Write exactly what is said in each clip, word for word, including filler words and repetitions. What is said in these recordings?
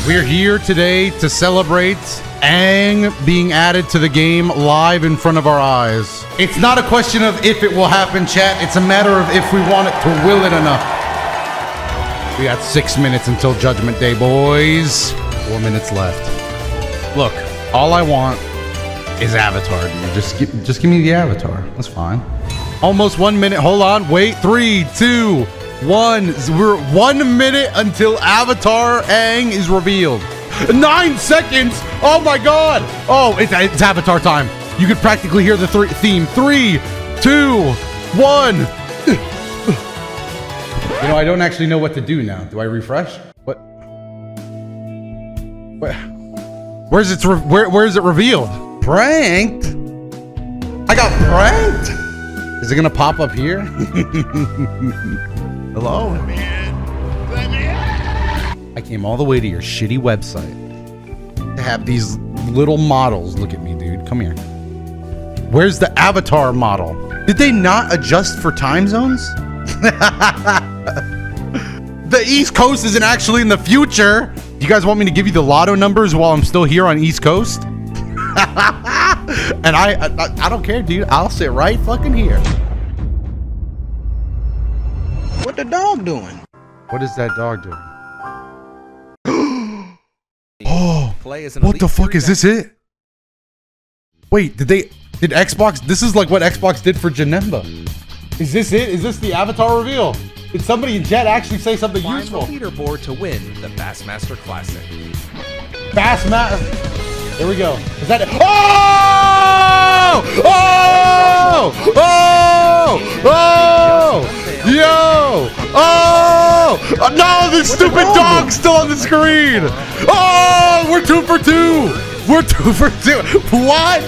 We're here today to celebrate Aang being added to the game live in front of our eyes. It's not a question of if it will happen, chat. It's a matter of if we want it to will it enough. We got six minutes until Judgment Day, boys. Four minutes left. Look, all I want is Avatar, dude. Just give, just give me the Avatar. That's fine. Almost one minute. Hold on. Wait. Three, two, one. We're one minute until Avatar Aang is revealed. Nine seconds. Oh my God. Oh, it's, it's Avatar time. You could practically hear the th theme. Three, two, one. You know, I don't actually know what to do now. Do I refresh? What? Where? Where's it? Where? Where is it revealed? Pranked? I got pranked? Is it gonna pop up here? Hello? Let me in. Let me in. I came all the way to your shitty website to have these little models. Look at me, dude. Come here. Where's the Avatar model? Did they not adjust for time zones? The East Coast isn't actually in the future. You guys want me to give you the lotto numbers while I'm still here on East Coast? And I, I, I don't care, dude. I'll sit right fucking here. What the dog doing? What is that dog doing? Oh, what the fuck is this? It? Wait, did they? Did Xbox? This is like what Xbox did for Janemba. Is this it? Is this the Avatar reveal? Did somebody in chat actually say something Climb useful? the leaderboard to win the Bassmaster Classic. Bassmaster. There we go. Is that it? Oh! Oh! Oh! Oh! Yo! Oh! Oh, no, this stupid dog's still on the screen. Oh! We're two for two. We're two for two. What?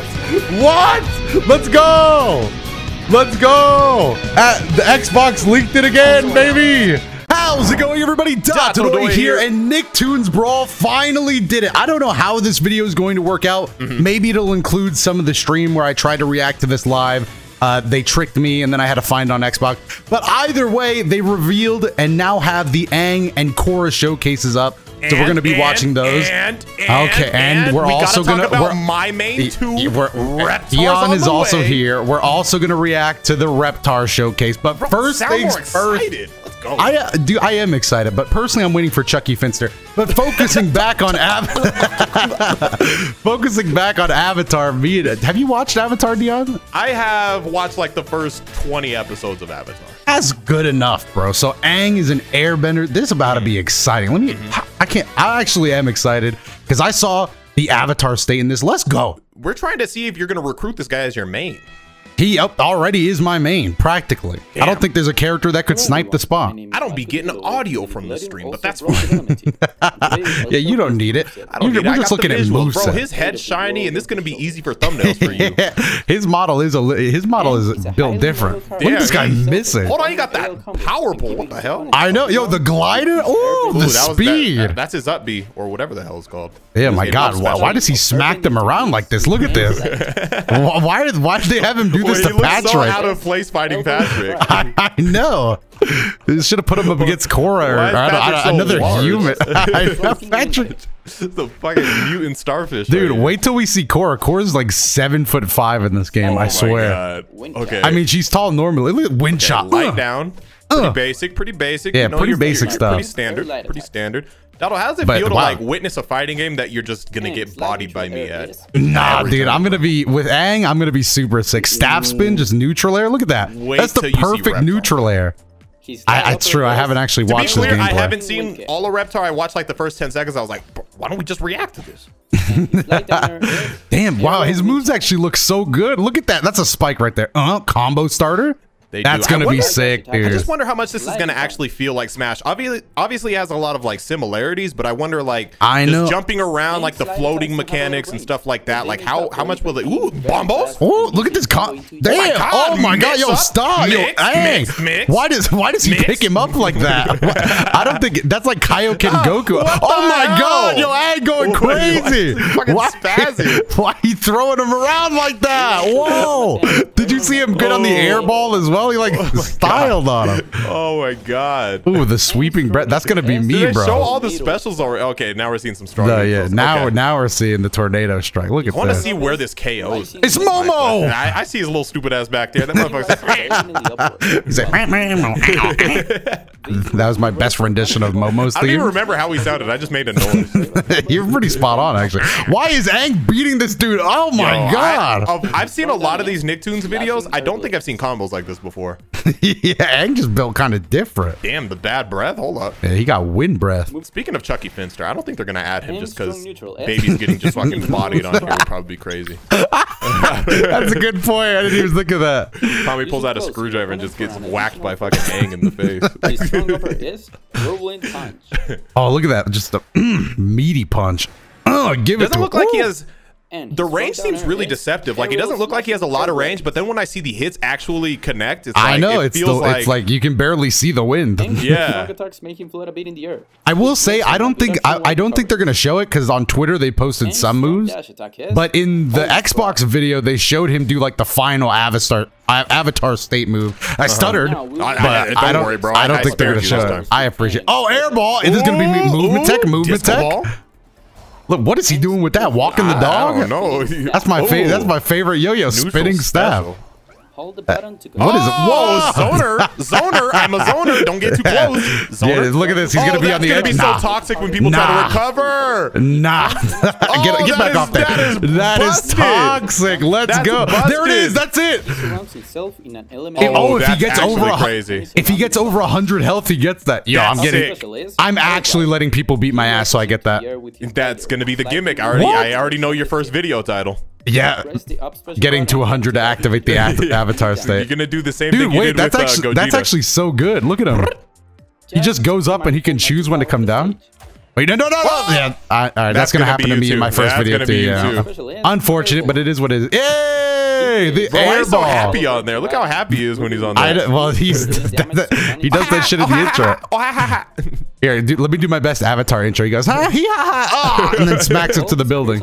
What? Let's go. Let's go! Uh, the Xbox leaked it again, baby! How's it going, everybody? Dotodoy here, and Nicktoons Brawl finally did it. I don't know how this video is going to work out. Mm-hmm. Maybe it'll include some of the stream where I tried to react to this live. Uh, they tricked me, and then I had to find it on Xbox. But either way, they revealed and now have the Aang and Korra showcases up. So and, we're going to be and, watching those. And, and, okay, and, and we're we also going to about my main two Reptars. Eon is also way. here. We're also going to react to the Reptar showcase. But Bro, first things first. Let's go. I uh, do. I am excited, but personally, I'm waiting for Chucky Finster. But focusing back on Avatar, focusing back on Avatar. Me, have you watched Avatar, Dion? I have watched like the first twenty episodes of Avatar. That's good enough, bro. So Aang is an airbender. This is about to be exciting. Let me. I can't. I actually am excited because I saw the Avatar state in this. Let's go. We're trying to see if you're going to recruit this guy as your main. He already is my main, practically. Damn. I don't think there's a character that could snipe the spawn. I don't be getting audio from the stream, but that's fine. Yeah, you don't need it. I don't You're, need we're it. just looking at moveset. Bro, his head's shiny, and this is going to be easy for thumbnails for you. Yeah, his model is a his model is built different. Look at this guy missing. Hold on, you got that power pole. What the hell? I know, yo, the glider. Oh, the that speed. Was, that, that's his up B or whatever the hell it's called. Yeah, my God, why, why does he smack them around like this? Look at this. why did why did they have him do this well, to Patrick? Out of place fighting Patrick. I, I know. They should have put him up against Korra or I, I, so another large? human. I know, Patrick. The fucking mutant starfish. Dude, right wait till we see Korra. Korra's like seven foot five in this game. Oh I swear. Okay. I mean, she's tall normally. Look at wind okay, shot. Light Ugh. down. Pretty Ugh. basic. Pretty basic. Yeah, you know, pretty you're, basic you're stuff. Pretty standard. Pretty standard. Dotto, how does it But, feel to wow. like witness a fighting game that you're just gonna get bodied by me at? Nah, dude, I'm gonna be with Aang. I'm gonna be super sick. Staff spin, just neutral air. Look at that. Wait That's the till you see perfect Reptar. neutral air. I, it's true. I haven't actually To be watched clear, this I gameplay. haven't seen all of Reptar. I watched like the first ten seconds. I was like, why don't we just react to this? Damn! Wow, his moves actually look so good. Look at that. That's a spike right there. Uh, combo starter. They That's do. gonna I be wonder, sick, dude. I just wonder how much this is gonna actually feel like Smash. Obviously, obviously it has a lot of like similarities, but I wonder like I just know. jumping around, like the floating mechanics and stuff like that. Like how how much will they? Ooh, bombos! Oh, look at this! Con Damn! God, Oh my God! Yo, mix up, stop! Yo, mix, hey, mix, mix, why does why does he mix. pick him up like that? I don't don't think that's like Kaioken Goku. What Oh the my hell? god, yo, Aang going Wait, crazy. what? Fucking Why, spazzing. why he throwing him around like that? Whoa! Did you see him get on the air ball as well? He like styled on him. Oh my god. Ooh, the sweeping breath. That's gonna be Did me, they bro. show all the specials already? Okay, now we're seeing some strong. No, yeah. neutrals. Now, okay. now we're seeing the tornado strike. Look at I want to that. see where this K Os. It's Momo. I, I see his little stupid ass back there. That motherfucker's He's like, that was my best rendition of Momo's I don't even theme. remember how he sounded. I just made a noise. You're pretty spot on, actually. Why is Aang beating this dude? Oh my Yo, god! I, I've- I've seen a lot of these Nicktoons videos. I don't think I've seen combos like this before. Yeah, Aang just built kind of different. Damn, the bad breath. Hold up. Yeah, he got wind breath. Speaking of Chucky Finster, I don't think they're gonna add him just because strong neutral, eh? baby's getting just fucking bodied on here would probably be crazy. That's a good point. I didn't even think of that. Tommy pulls out a screwdriver and just gets whacked by fucking Aang in the face. His strong upper is rolling punch. Oh, look at that. Just a meaty punch. Oh, give it Doesn't to look him. like he Ooh. has. And The his range strong seems down really air is deceptive. Like, he doesn't look like he has a lot of range, but then when I see the hits actually connect, it's I like, know. it It's feels the, like, it's like you can barely see the wind. Aang's Yeah. strong attacks make him float a bit in the air. I will say I don't think I, I don't think they're gonna show it because on Twitter they posted Aang's some strong moves, dash attack is but in the Holy Xbox crap. video they showed him do like the final Avatar uh, Avatar state move. I stuttered, Now, we'll- I- but I- I, don't don't. worry, bro. I don't I think they're gonna spared you show this it. time. I appreciate. Oh, air ball! Is this gonna be Ooh, movement tech? ooh, Movement disco tech? ball? Look, what is he doing with that? Walking the I dog? don't know. That's my favorite. Ooh. That's my favorite yo-yo Neutral spinning staff. special. Hold the button to go. What is it? Oh, Whoa! zoner, zoner. I'm a zoner. Don't get too close. Zoner. Yeah, look at this. He's oh, gonna be on that's the gonna edge. be Nah. so toxic when people try Nah. to recover. Nah, get, Oh, get that back is- off there. that is That is busted. toxic. Let's That's go. There it is. busted. That's it. Surrounds himself in an element. Oh, if he that's gets actually over a hu- crazy. If he gets over a hundred health, he gets that. Yo, I'm That's getting. sick. I'm actually letting people beat my ass, so I get that. That's gonna be the gimmick. I already, What? I already know your first video title. Yeah, getting to a hundred to activate the av- avatar You're state. gonna do the same Dude, thing you wait, did that's with actually uh, that's Gogeta. actually so good. Look at him. He just goes up and he can choose when to come down. Wait, no, no, no, no. Yeah, all right, all right, that's, gonna, gonna happen be to you me in too. my first That's video gonna too. be you Yeah. too. Unfortunate, but it is what it is. Yay! The Bro, air he's so ball. happy on there. Look how happy he is when he's on there. I don't- well, he's he does that shit in the intro. Here, dude, let me do my best Avatar intro. He goes, ha, he, ha, ha, ah, and then smacks it to the building.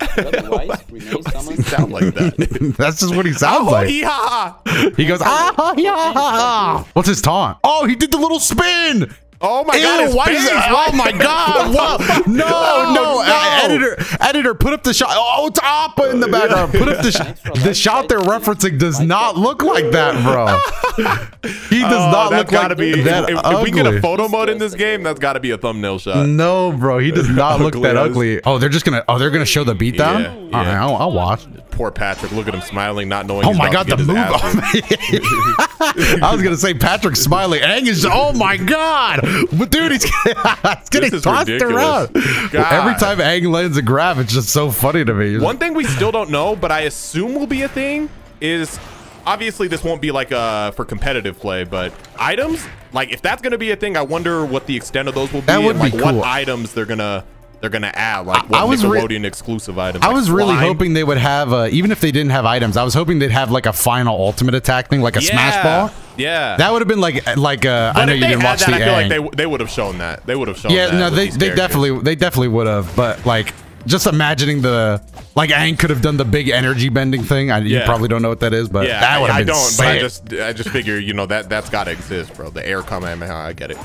sound like that. That's just what he sounds Oh, like. hee-ha! He goes, ah, ha, he, ha, ha, ha. What's his taunt? Oh, he did the little spin. Oh my Ew, god, his why face. is it? Oh my god! Wow. No, Oh, no, no. Uh, editor, editor, put up the shot. Oh, it's Appa in the background. Put up the shot. The shot they're referencing does not look like that, bro. He does Oh, not that's look gotta like be. that. If, if ugly. we get a photo mode in this game, that's gotta be a thumbnail shot. No, bro, he does not look Ugly that as- ugly. Oh, they're just gonna. Oh, they're gonna show the beatdown. Yeah, All right, yeah. I'll, I'll watch. Poor Patrick, look at him smiling, not knowing. Oh he's my about god, to the get move! his ass I was gonna say Patrick smiling. Aang is. Oh my god! But dude, he's, he's getting is tossed ridiculous. around. God. Every time Aang lands a grab, it's just so funny to me. One thing we still don't know, but I assume will be a thing, is obviously this won't be like uh for competitive play, but items, like if that's gonna be a thing, I wonder what the extent of those will be. That would and, like be cool. what items they're gonna they're gonna add, like what I was re- Nickelodeon exclusive items. I like was really slime. hoping they would have, uh, even if they didn't have items, I was hoping they'd have like a final ultimate attack thing, like a yeah, smash ball. Yeah. That would have been like, like uh, I But know if you they didn't had watch that, the I feel like Aang. they they would have shown that. They would have shown Yeah, that no, with they these they characters. definitely they definitely would have, but like just imagining the like Aang could have done the big energy bending thing. I, You Yeah. probably don't know what that is, but Yeah, that would have I, I been don't, sick. but I just I just figure, you know, that that's gotta exist, bro. The air Kamehameha, I get it.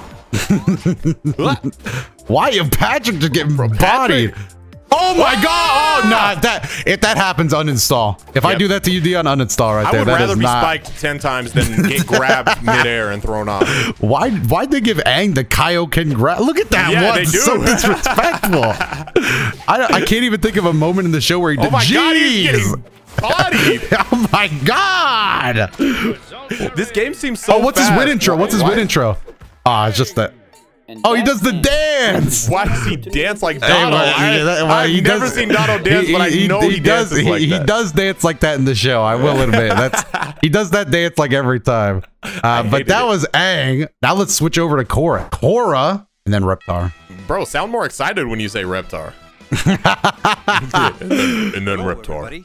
Why is Patrick just getting bodied? Patrick. Oh my god! Oh no! If that if that happens, uninstall. If I Yep. do that to you, Dion, uninstall right I there. would That rather is be not. spiked ten times than get grabbed midair and thrown off. Why? Why'd they give Aang the Kaioken grab? Look at that Yeah, one. they do. So disrespectful. I, I can't even think of a moment in the show where he did. Oh my god, he's Jeez. getting bodied. Oh my god! This game seems so Oh, what's his fast. win intro? What's his Why- win intro? Ah, it's just that. Oh, he does the dance. Why does he dance like Hey, Donald? well, I, yeah, that- well, I've he never does- seen Donald dance, he- but I he- know he, does. dances He, like he that. does dance like that in the show. I will admit that's he does that dance like every time. Uh, but hated that it. was Aang. Now let's switch over to Korra. Korra and then Reptar. Bro, sound more excited when you say Reptar. and then, and then Reptar. Everybody,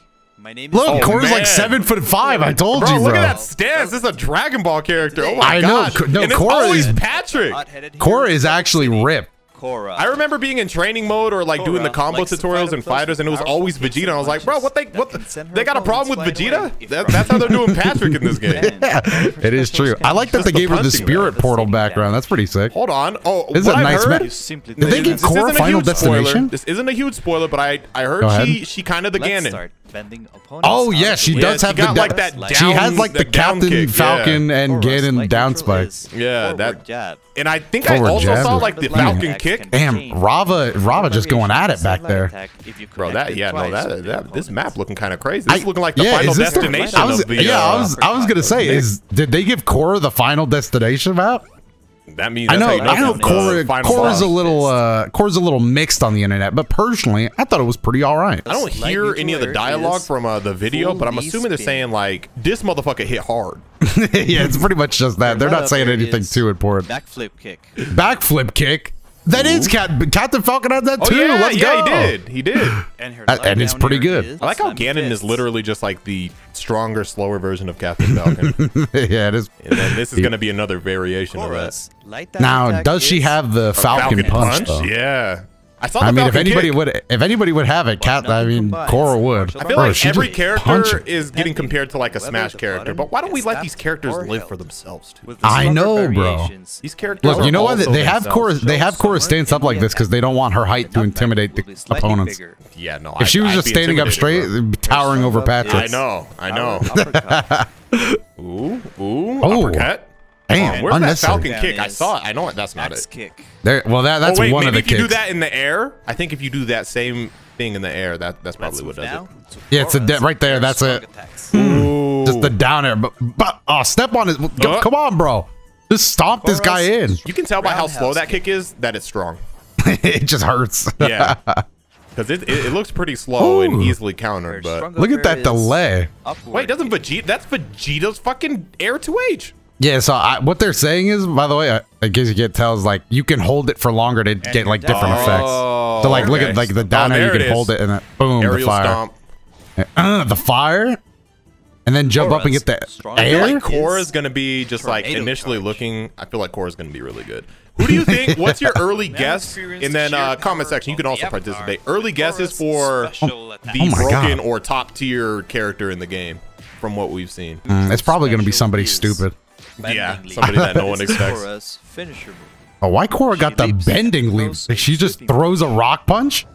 My name is Look, Oh, Korra's like man. seven foot five. I told Bro, you, bro. look at that stance. This is a Dragon Ball character. Oh my I know. god. Ko- no, and it's Korra always is- Patrick. Korra is actually ripped. Korra. I remember being in training mode or like doing the combo tutorials and fighters, and it was always Vegeta. I was like, bro, what they what the, they got a problem with Vegeta? That, that's how they're doing Patrick in this game. It is true. I like that they Just the gave her the punching, spirit man. portal background. That's pretty sick. Hold on. Oh, This is what a I've nice heard, map. You simply Did they give this Korra isn't a Final huge spoiler. Destination? This isn't a huge spoiler, but I I Go heard ahead. she she kind of the Let's Ganon. start bending opponents Oh out yeah, of she the Yeah, does she have got the like down- that She has down- like the that down Captain kick, yeah. Falcon and Korra's Ganon light down neutral spike. is Yeah, forward that- jab. And I think I Forward also jab saw is- like the Damn. Falcon kick. Damn, Rava, Rava just going at it back there. Bro, that yeah, no, that, that this map looking kind of crazy. This I- is looking like the yeah, final is this the- destination I was, of the. yeah, uh, I was, I was gonna say, is did they give Korra the Final Destination map? That means I that's know, how you I know, it's the Korra, final Korra's boss. a little, uh, Korra's a little mixed on the internet, but personally, I thought it was pretty all right. I don't Light hear neutral any of the air dialogue is from uh, the video, but I'm fully assuming they're spin. saying like this motherfucker hit hard. Yeah, it's pretty much just that. They're not saying anything too important. Backflip kick. Backflip kick. That is Cat, Captain Falcon had that Oh too. yeah, Let's yeah, go. he did. He did. And, her Uh, and it's lie down pretty air good. is I like how slam Ganon is fist. literally just like the stronger, slower version of Captain Falcon. Yeah, it is. And then this is going to be another variation of that. Korra's light dash Now, attack does she is have the Falcon, punch? though? Yeah. I saw the I mean, if Falcon anybody kick. would, if anybody would have it, Cat. I mean, combines Korra would. martial I feel Bro, like she every just punch character it. is getting compared to like a Whether Smash the character, button but why don't we is let tapped these characters or live held. for themselves too? With the I stronger know, bro. variations, These characters. Look, you are know what? also They have themselves. Korra. They have Korra stance up like this because they don't want her height to the intimidate nutmeg the will be slightly opponents. bigger. Yeah, no. If she was just standing up straight, it'd be towering over Patrick. I know. I know. Uppercut. Ooh, ooh, Oh. uppercut. Damn, Oh, where's that unnecessary. Falcon kick? I saw it. I know it. That's not Axe it. kick. There, well, that that's oh wait, one of maybe the if you kicks. do that in the air, I think if you do that same thing in the air, that that's Let's probably what move does now it. to Yeah, it's a de- Korra's right there, air that's strong it. attacks. Ooh. Just the down air, but, but oh, step on it. Go- Uh. Come on, bro. Just stomp this guy in. You can tell by how slow Roundhouse that kick is that it's strong. It just hurts. Yeah. Because it, it, it looks pretty slow and Ooh. easily Her countered, but stronger Look at that is delay. upward wait, doesn't kick. Vegeta? That's Vegeta's fucking air to H. Yeah, so I, what they're saying is, by the way, I, I guess you get tells like you can hold it for longer to get like different Oh, effects. So like, look okay. at like the down Oh, air, you there can it hold is. it and then boom, the Aerial fire. stomp. Uh, the fire, and then jump up and get the Korra's I feel air. like Korra's gonna be just like Tornado initially charge. looking. I feel like Korra's gonna be really good. Who do you think? What's your early guess? And then uh, comment section. You can also participate. Early guesses for the Oh my broken God. or top tier character in the game, from what we've seen. Mm, it's probably gonna be Special somebody is stupid. Yeah, bending somebody that no one leap. This is expects. Korra's finisher move. Oh, why Korra got the leaps, bending leap? throws, Like, she just shifting. throws a rock punch.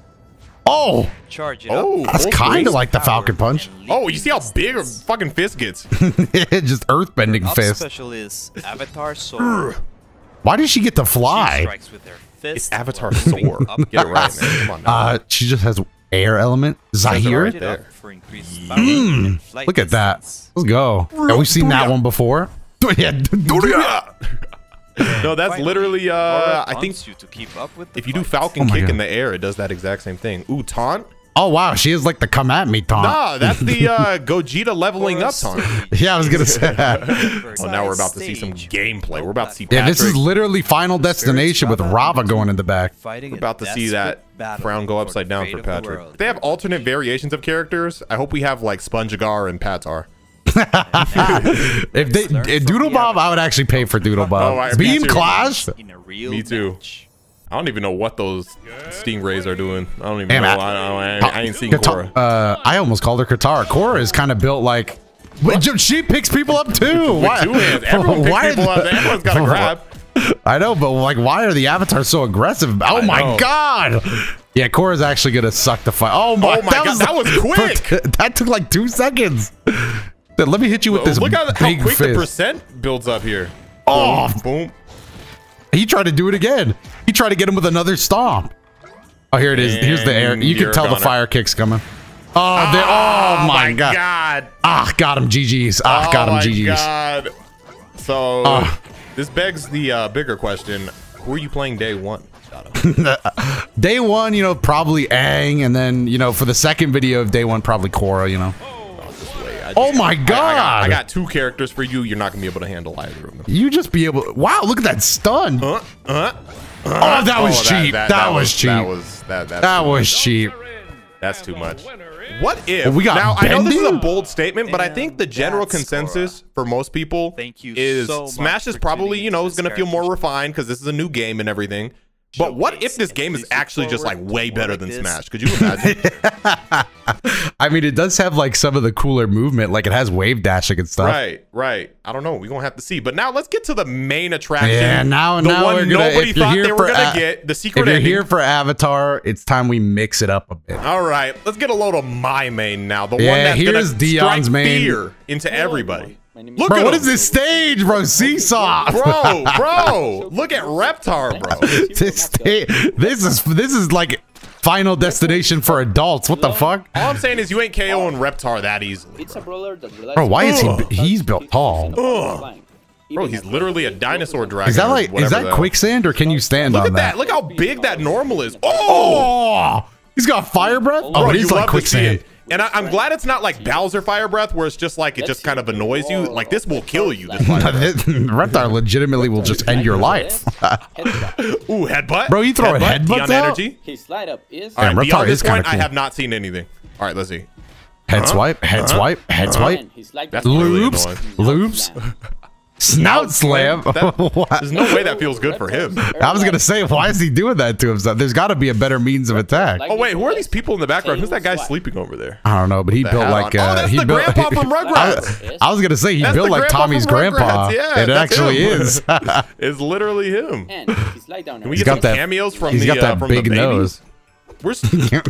Oh, Charge it Oh, up. that's full kind freeze? of like the Falcon punch. Oh, you see how big her fucking fist gets? Just earth bending Up fist. special is Avatar Sword. Why did she get to She fly? strikes with her fist. It's Avatar moving Sword. up Get it right, man. Come on now. Uh, she just has air element. Zahir. right Charge it there. up for increased bounce and flight Look at that. distance. Let's go. Yeah, we've seen that one before. Yeah, No, that's Finally, literally. Uh, Korra I think taunts you to keep up with the if you do fight. Falcon Oh my kick God. in the air, it does that exact same thing. Ooh, taunt. Oh wow, she is like the come at me taunt. Nah, that's the uh, Gogeta leveling up Korra's taunt. stage. Yeah, I was gonna say. Well, now we're about to see some gameplay. We're about to see Yeah, Patrick. this is literally Final Destination with Rava going in the back. Fighting We're a about to see desperate that battle frown go for upside the down fate for of the Patrick. world. If they have alternate variations of characters, I hope we have like Spongegar and Patar. If they Learn eh, from Doodle the Bob, I would actually pay for Doodle Bob. Oh, I- Beam me too. Clash. in a real Me too. match. I don't even know what those stingrays are doing. I don't even Damn, know. I- I, don't, I, I ain't seen Katara- Korra. Uh, I almost called her Katara. Korra is kind of built like. Wait, she picks people up too. Why? Two hands. Everyone picks why are people the- up. Everyone's got to grab. I know, but like, why are the avatars so aggressive? Oh I my know. god! Yeah, Korra's actually gonna suck the fight. Oh my, Oh my God, that was quick. That took like two seconds. Let me hit you with this Look how, how big quick the fist. percent builds up here. Oh, Boom. he tried to do it again. He tried to get him with another stomp. Oh, here it is. Here's the air. And You can you're tell the gonna- fire kick's coming. Oh, they, oh my god. God. Ah, got him. G G's. Ah, Oh got him. my G G's. God. So Ah. this begs the uh, bigger question: who are you playing day one? Day one, you know, probably Aang, and then you know, for the second video of day one, probably Korra. You know. I Oh my I- I got, god! I got two characters for you. You're not gonna be able to handle either of them. You just be able. Wow, look at that stun. Uh, uh, Oh, that was oh, cheap. That, was cheap. That was that. That's That too was much. cheap. That's too much. What if? Well, we got now I know this is a bending? bold statement, but I And think the general that's consensus for most people Thank you is so much Smash is for probably tuning you know into is going to this feel more character. refined because this is a new game and everything. But what if this game is actually just like way better than Smash? Could you imagine? I mean, it does have like some of the cooler movement, like it has wave dashing and stuff. Right, right. I don't know. We're gonna have to see. But now let's get to the main attraction. Yeah, now the now one we're gonna. nobody If you're thought here they were for gonna A- get the secret if you're ending. here for Avatar, it's time we mix it up a bit. All right, let's get a load of my main now. The one Yeah, that's gonna here's Dion's strike main. fear into everybody. My name Look Bro, at what him. is this stage, bro? Seesaw. Bro, bro, look at Reptar, bro. this, sta- this is this is like Final Destination for adults. What the fuck? All I'm saying is you ain't KOing Reptar that easily. It's a brawler that relies Bro, why is he? Ugh. He's built tall. Bro, he's literally a dinosaur dragon. Is that or like? Is whatever that the hell. quicksand or can you stand Look on at that. Look how big that normal is. Oh, Oh, he's got fire breath. Oh, bro, but you he's love like to see quicksand. it. And I, I'm glad it's not like Bowser fire breath, where it's just like it just kind of annoys you. Like this will kill you. This fire breath. Reptar legitimately will just end your life. Ooh, headbutt. Bro, you throwing Headbutt, headbutts Dion out? energy. His light up is All right, Reptar beyond is this point, kinda I cool. have not seen anything. All right, let's see. Head swipe, head swipe, head swipe. and his light That's up really Loops, annoying. loops, snout slam. That- What? There's no way that feels good for him. I was gonna say, why is he doing that to himself? There's got to be a better means of attack. Oh wait, who are these people in the background? Who's that guy sleeping over there? I don't know, but he The built hat like on. Oh, uh, that's he the built. grandpa from Rugrats. I, I was gonna say he That's built the like grandpa Tommy's from grandpa. Rugrats. Yeah, it that's actually him. is. It's literally him. and his light down. Can we He's get got some that- cameos from He's the got uh, that from big the nose. Where's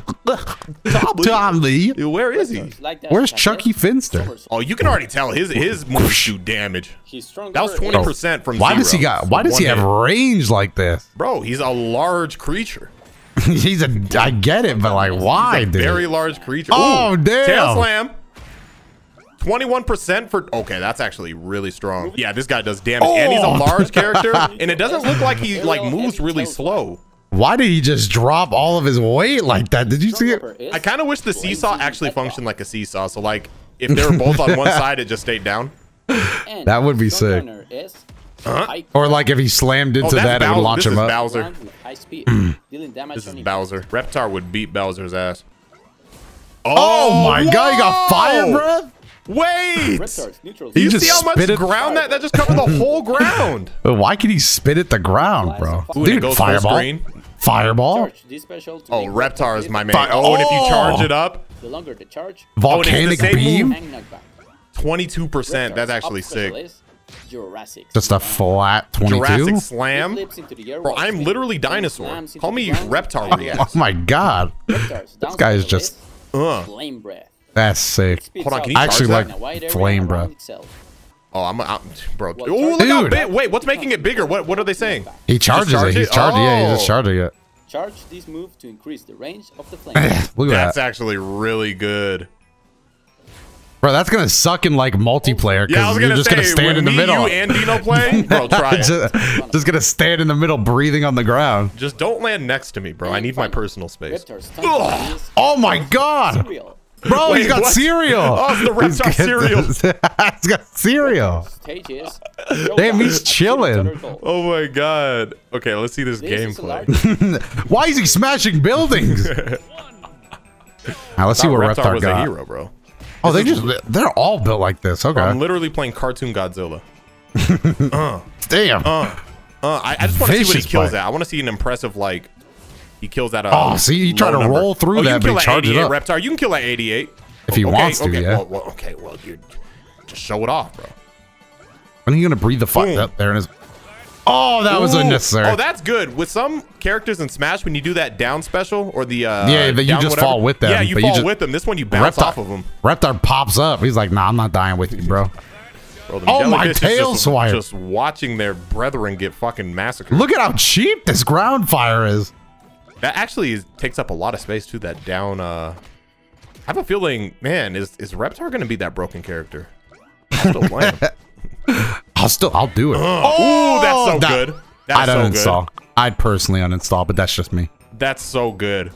Tommy? Tommy, Where is he? where's Chucky Finster? Oh, you can already tell his his moves do damage. He's stronger. That was twenty percent from Why zero. does he got? Why from does he one have hit. range like this? Bro, he's a large creature. He's a. I get it, but like, why, dude? Very large creature. Oh, Ooh, damn. Tail slam. twenty-one percent for okay, that's actually really strong. Yeah, this guy does damage, and he's a Oh. large character, and it doesn't look like he like moves really slow. Why did he just drop all of his weight like that? Did you see it? I kind of wish the seesaw actually functioned like a seesaw. So like, if they were both on one side, it just stayed down. That would be sick. Huh? Or like if he slammed Oh, into that's that, it would Bowser. launch This him is up. Bowser. High speed, dealing damage This is on enemies. Bowser. Reptar would beat Bowser's ass. Oh my god, he got whoa! fire breath. Wait! Reptar's neutral Do He you just see how much spit it- ground that that just covered the whole ground? But why can he spit at the ground, bro? Ooh, and it Dude, goes full fireball. screen. Fireball. charge. This special to Oh, make Reptar is Reptar my hit. man. Fi- Oh, and if you Oh! charge it up, The longer the charge, Volcanic same beam. move? and knockback. twenty-two percent. That's Reptar's actually up special sick. is Jurassic. Just a flat Jurassic twenty-two. Slam. Flips into the air Bro, while I'm spinning. literally Then dinosaur. slams into Call the me ground. Reptar And React. Oh my god, Reptar's down guy is special just- Uh. flame breath. that's sick. Spits Hold on, out can you I actually charge like that? in a wide area flame around breath. itself. Oh, I'm, I'm bro. Well, Oh, look how Dude. big. Wait, what's making it bigger? What what are they saying? He charges charge it. He's it? charging. Yeah, he's Oh. just charging it. Charge this move to increase the range of the flame. Look at That's that, actually really good. bro. That's gonna suck in like multiplayer Yeah, I because was you're gonna just say, gonna stand when in the me, middle. you, and Dino play, bro, try it. just, just gonna stand in the middle, breathing on the ground. Just don't land next to me, bro. I need my personal space. Reptar's Ugh. tank is Oh my god, real. bro, Wait, he's got what? cereal. Oh, it's the He's Reptar got- cereal. he's got cereal. Stages. Damn, he's chilling. Oh my god. Okay, let's see this, This is a gameplay. large Why is he smashing buildings? Now let's see what Reptar Reptar was got. a hero, bro. Oh, they just they're all built like this. Okay. I'm literally playing Cartoon Godzilla. uh, Damn. uh, uh. I, I just want to see what he Vicious kills bite. at. I want to see an impressive like. He kills at a. Oh, see, he tried low to number. roll through oh, that, you can but he kill at charged it eighty-eight, up. Reptar, you can kill at eighty-eight If he okay, wants to, okay, yeah. Well, well, okay, well, you just show it off, bro. When are you gonna breathe the fuck Boom. up there? And oh, that was Ooh. unnecessary. Oh, that's good. With some characters in Smash, when you do that down special or the uh, Yeah, that you down just whatever, fall with them, Yeah, you but you fall just- with them. This one you bounce Reptar, off of them. Reptar pops up. He's like, "Nah, I'm not dying with you, bro." Bro, them Oh, my jellyfish is tail just, swipe. Just watching their brethren get fucking massacred. Look at how cheap this ground fire is. That actually is, takes up a lot of space too. That down. Uh, I have a feeling, man, is is Reptar gonna be that broken character? I'll still play him. I'll still, I'll do it. Oh, Ooh, that's so that- good. That's I'd so uninstall. I'd personally uninstall, but that's just me. good. That's so good.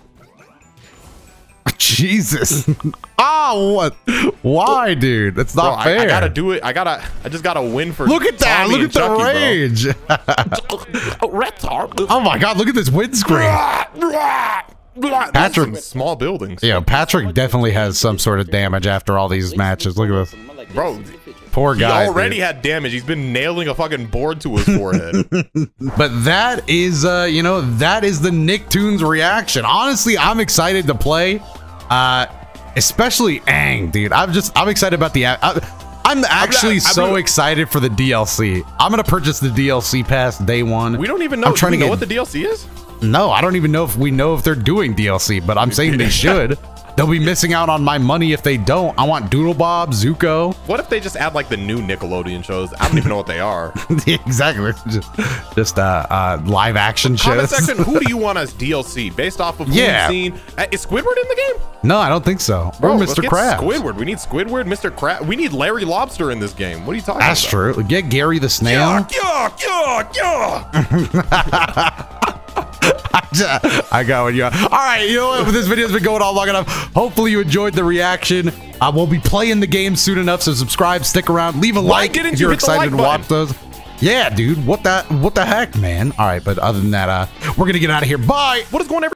Jesus. Oh, what? Why, dude? That's Bro, not I, fair. I gotta do it. I gotta. I just gotta win for. Look at that. Tommy Look and at the Chucky, bro. rage. Oh, Reptar. Oh my god, look at this windscreen. Patrick- Some small buildings. Yeah, Patrick definitely has some sort of damage after all these matches. Look at this. Bro, Poor he guy. already dude. had damage. He's been nailing a fucking board to his forehead. But that is, uh, you know, that is the Nicktoons reaction. Honestly, I'm excited to play, uh, especially Aang, dude. I'm just, I'm excited about the. I, I'm actually I'm so gonna- excited for the D L C. I'm gonna purchase the D L C pass day one. We don't even know. I'm trying do we to know get what the D L C is? No, I don't even know if we know if they're doing D L C, but I'm saying they should. They'll be missing out on my money if they don't. I want Doodle Bob, Zuko. What if they just add like the new Nickelodeon shows? I don't even know what they are. Exactly. Just, just uh, uh, live action Comment shows. section, who do you want as D L C based off of who Yeah. we've seen? Uh, is Squidward in the game? No, I don't think so. Bro, or let's Mister get Krabs. Squidward. We need Squidward, Mister Krabs. We need Larry Lobster in this game. What are you talking That's about? true. Get Gary the Snail. Yeah, yeah, yeah, yeah. I got what you got. All right, you know what? This video's been going on long enough. Hopefully you enjoyed the reaction. I will be playing the game soon enough, so subscribe, stick around, leave a Why like didn't if you you're hit the excited like to watch those. Yeah, dude. What that? What the heck, man? All right, but other than that, uh, we're gonna get out of here. Bye. What is going on?